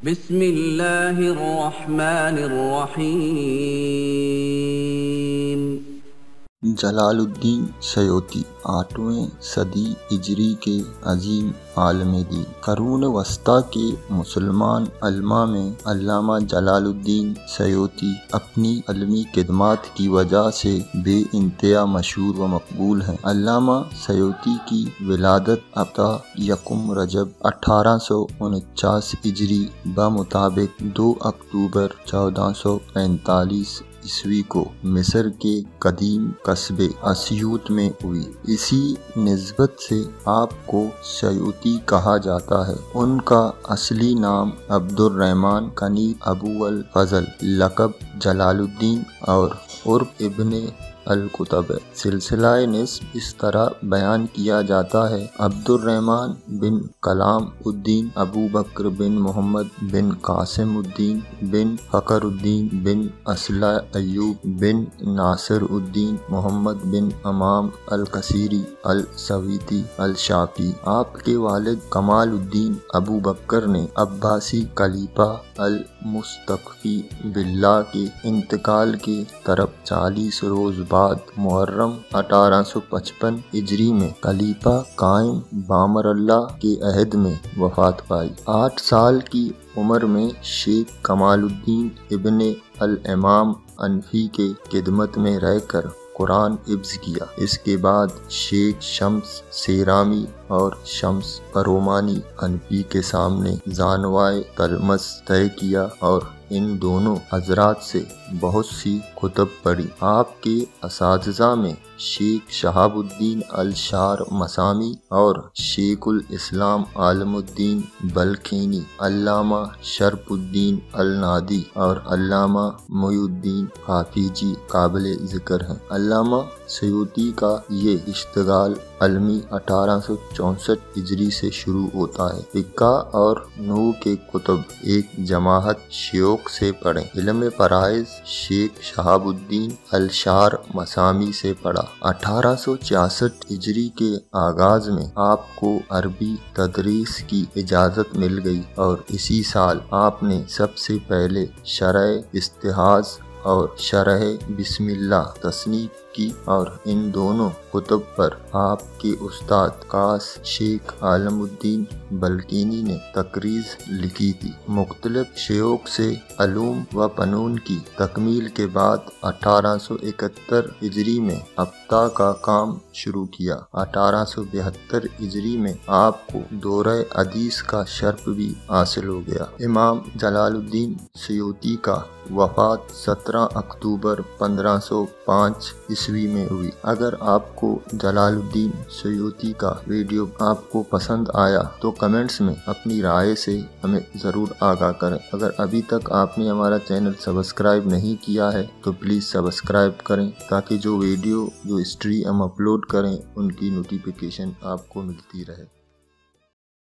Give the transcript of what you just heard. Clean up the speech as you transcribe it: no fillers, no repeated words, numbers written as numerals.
بسم اللہ الرحمن الرحیم۔ جلال الدین سیوطی 8ویں صدی ہجری کے عظیم عالم دین۔ قرون وسطیٰ کے مسلمان علماء میں علامہ جلال الدین سیوطی اپنی علمی خدمات کی وجہ سے بے انتہا مشہور و مقبول ہیں۔ علامہ سیوطی کی ولادت 1 رجب 1849 ہجری بمطابق 2 اکتوبر 1445 عیسوی کو مصر کے قدیم قصبے اسیوط میں ہوئی۔ اسی نسبت سے آپ کو سیوطی کہا جاتا ہے۔ ان کا اصلی نام عبد الرحمن کنی ابو الفضل، لقب جلال الدین اور عرب ابن الکتب ہے۔ سلسلہ نسب اس طرح بیان کیا جاتا ہے: عبد الرحمن بن کلام الدین ابو بکر بن محمد بن قاسم الدین بن فخر الدین بن اصلح ایوب بن ناصر الدین محمد بن امام القصیری السیوطی الشافعی۔ آپ کے والد کمال الدین ابو بکر نے عباسی خلیفہ المستخفی باللہ کے انتقال کے 40 روز بعد محرم 1855 ہجری میں خلیفہ قائم بامر اللہ کے عہد میں وفات پائی۔ 8 سال کی عمر میں شیخ کمال الدین ابن الامام انفی کے خدمت میں رہ کر قرآن حفظ کیا۔ اس کے بعد شیخ شمس سیرامی اور شمس پرومانی انفی کے سامنے زانوائے تلمس طے کیا اور ان دونوں حضرات سے بہت سی کتب پڑھی۔ آپ کے اساتذہ میں شیخ شہاب الدین الشار مسامی اور شیخ الاسلام عالم الدین بلخینی، علامہ شرف الدین النادی اور علامہ محی الدین حافظی قابل ذکر ہیں۔ علامہ سیوطی کا یہ اشتغال علمی 1864 ہجری سے شروع ہوتا ہے۔ فقہ اور نحو کے کتب ایک جماعت شیوخ سے پڑھیں۔ علم فرائض شیخ شہاب الدین الشار مسامی سے پڑھا۔ 1866 ہجری کے آغاز میں آپ کو عربی تدریس کی اجازت مل گئی اور اسی سال آپ نے سب سے پہلے شرح استحاض اور شرح بسم اللہ تصنیف کی اور ان دونوں کتب پر آپ کے استاد خاص شیخ عالم الدین بلخینی نے تقریض لکھی تھی۔ مختلف شیوخ سے علوم و فنون کی تکمیل کے بعد 1871 ہجری میں افتاء کا کام شروع کیا۔ 1872 ہجری میں آپ کو دورہ حدیث کا شرف بھی حاصل ہو گیا۔ امام جلال الدین سیوطی کا وفات 17 اکتوبر 1505 عیسوی میں ہوئی۔ اگر آپ کو جلال الدین سیوطی کا ویڈیو آپ کو پسند آیا تو کمنٹس میں اپنی رائے سے ہمیں ضرور آگاہ کریں۔ اگر ابھی تک آپ نے ہمارا چینل سبسکرائب نہیں کیا ہے تو پلیز سبسکرائب کریں تاکہ جو ویڈیو جو ہسٹری ہم اپلوڈ کریں ان کی نوٹیفیکیشن آپ کو ملتی رہے۔